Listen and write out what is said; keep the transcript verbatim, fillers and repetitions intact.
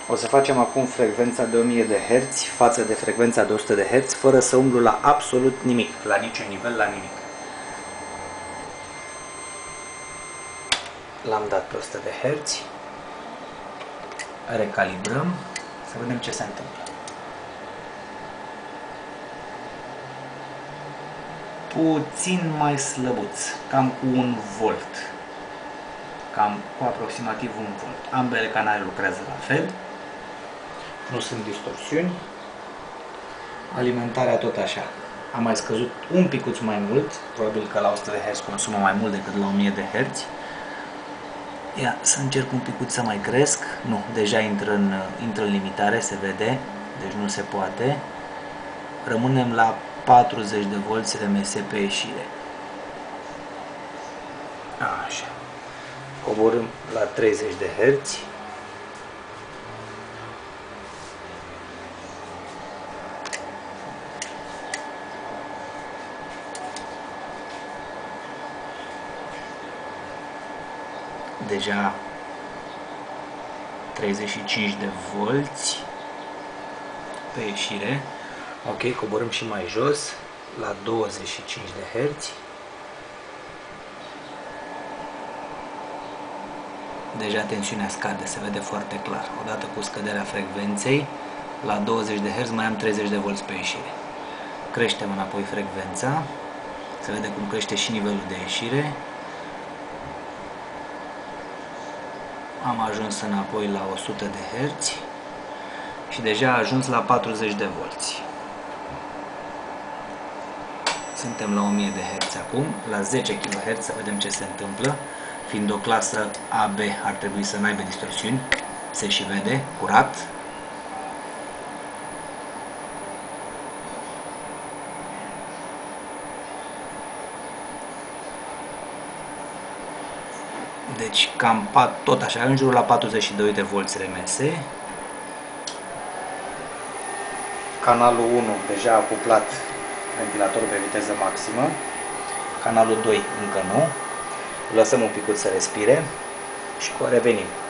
O să facem acum frecvența de o mie de herți față de frecvența de o sută de herți, fără să umblu la absolut nimic, la niciun nivel, la nimic. L-am dat pe o sută de herți. Recalibrăm, să vedem ce se întâmplă. Puțin mai slăbuț, cam cu un volt. Cam cu aproximativ un volt. Ambele canale lucrează la fel. Nu sunt distorsiuni. Alimentarea tot așa. A mai scăzut un picuț mai mult. Probabil că la o sută de herți consumă mai mult decât la o mie de herți. Ia, să încerc un picuț să mai cresc. Nu, deja intră în, intră în limitare, se vede. Deci nu se poate. Rămânem la patruzeci de volți R M S pe ieșire. Așa. Coborâm la treizeci de herți. Deja treizeci și cinci de volți pe ieșire. Ok, coborâm și mai jos la douăzeci și cinci de herți. Deja tensiunea scade, se vede foarte clar. Odată cu scăderea frecvenței, la douăzeci de herți mai am treizeci de volți pe ieșire. Creștem înapoi frecvența. Se vede cum crește și nivelul de ieșire. Am ajuns înapoi la o sută de herți și deja a ajuns la patruzeci de volți. Suntem la o mie de herți acum, la zece kilohertz, să vedem ce se întâmplă. Fiind o clasă A B, ar trebui să n-aibă distorsiuni, se și vede, curat. Deci cam tot așa, în jurul la patruzeci și doi de volți R M S. Canalul unu deja a cuplat ventilatorul pe viteză maximă. Canalul doi încă nu. Lăsăm un pic să respire și revenim.